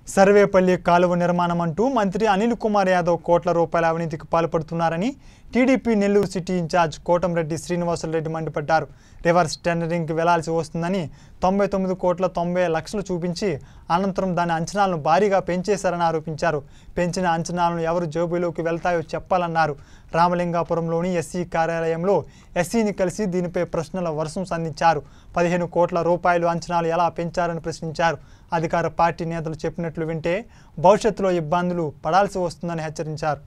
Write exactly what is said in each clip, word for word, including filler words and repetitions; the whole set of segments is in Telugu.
సర్వేపల్లి కాలువ నిర్మాణం అంటూ మంత్రి అనిల్ కుమార్ యాదవ్ కోట్ల రూపాయల అవినీతికి పాల్పడుతున్నారని టీడీపీ నెల్లూరు సిటీ ఇన్ఛార్జ్ కోటంరెడ్డి శ్రీనివాసరెడ్డి మండిపడ్డారు. రివర్స్ టెండరింగ్కి వెళ్లాల్సి వస్తుందని తొంభై తొమ్మిది కోట్ల తొంభై లక్షలు చూపించి అనంతరం దాని అంచనాలను భారీగా పెంచేశారని ఆరోపించారు. పెంచిన అంచనాలను ఎవరు జేబులోకి వెళ్తాయో చెప్పాలన్నారు. రామలింగాపురంలోని ఎస్సీ కార్యాలయంలో ఎస్సీని కలిసి దీనిపై ప్రశ్నల వర్షం సంధించారు. పదిహేను కోట్ల రూపాయలు అంచనాలు ఎలా పెంచారని ప్రశ్నించారు. అధికార పార్టీ నేతలు చెప్పినట్లు వింటే భవిష్యత్తులో ఇబ్బందులు పడాల్సి వస్తుందని హెచ్చరించారు.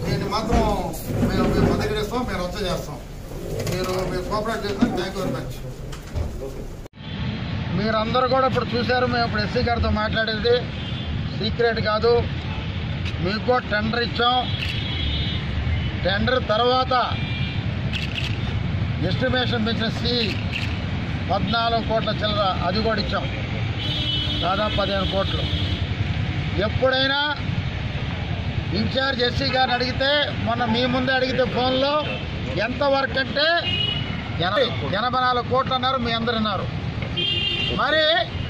మీరందరూ కూడా ఇప్పుడు చూశారు. మేము ఇప్పుడు ఎస్సీ గారితో మాట్లాడేది సీక్రెట్ కాదు. మీకు కూడా టెండర్ ఇచ్చాం. టెండర్ తర్వాత ఎస్టిమేషన్ పెంచిన సి పద్నాలుగు కోట్ల చిల్లర అది కూడా ఇచ్చాం. దాదాపు పదిహేను కోట్లు. ఎప్పుడైనా ఇన్ఛార్జ్ ఎస్సీ గారిని అడిగితే మొన్న మీ ముందే అడిగితే ఫోన్లో ఎంత వర్క్ అంటే ఎనభై ఎనభై నాలుగు కోట్లు అన్నారు. మీ అందరు అన్నారు. మరి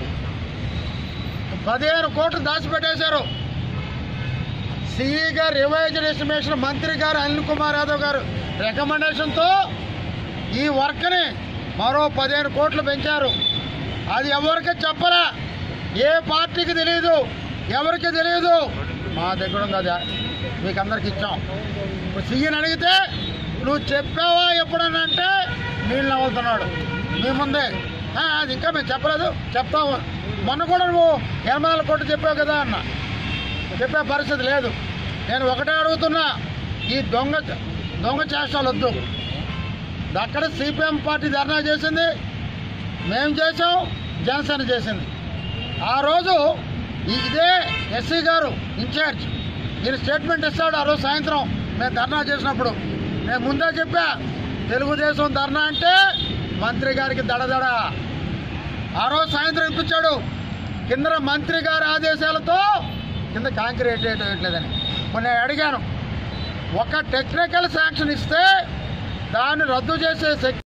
పదిహేను కోట్లు దాచిపెట్టేశారు. సిఈ గారు రివైజ్డ్ ఎస్టిమేషన్ మంత్రి గారు అనిల్ కుమార్ యాదవ్ గారు రికమెండేషన్తో ఈ వర్క్ని మరో పదిహేను కోట్లు పెంచారు. అది ఎవరికి చెప్పరా, ఏ పార్టీకి తెలియదు, ఎవరికి తెలియదు. మా దగ్గర ఉంది. అది మీకు అందరికి ఇచ్చాం. ఇప్పుడు సీఎని అడిగితే నువ్వు చెప్పావా ఎప్పుడన్నా అంటే నీళ్ళు నవ్వుతున్నాడు మీ ముందే. అది ఇంకా మేము చెప్పలేదు, చెప్తాము. మొన్న కూడా నువ్వు ఎనభై నాలుగు కోట్లు చెప్పావు కదా అన్న. చెప్పే పరిస్థితి లేదు. నేను ఒకటే అడుగుతున్నా, ఈ దొంగ దొంగ చేష్టాలు వద్దు. అక్కడ సిపిఎం పార్టీ ధర్నా చేసింది, మేము చేసాం, జనసేన చేసింది. ఆ రోజు ఇదే ఎస్సీ గారు ఇన్ఛార్జ్ ఈయన స్టేట్మెంట్ ఇస్తాడు. ఆ రోజు సాయంత్రం మేము ధర్నా చేసినప్పుడు నేను ముందే చెప్పా, తెలుగుదేశం ధర్నా అంటే మంత్రి గారికి దడదడ. ఆ రోజు సాయంత్రం ఇప్పించాడు. కింద మంత్రి గారి ఆదేశాలతో కింద కాంక్రీట్ వేయట్లేదని. నేను అడిగాను, ఒక టెక్నికల్ శాంక్షన్ ఇస్తే దాన్ని రద్దు చేసే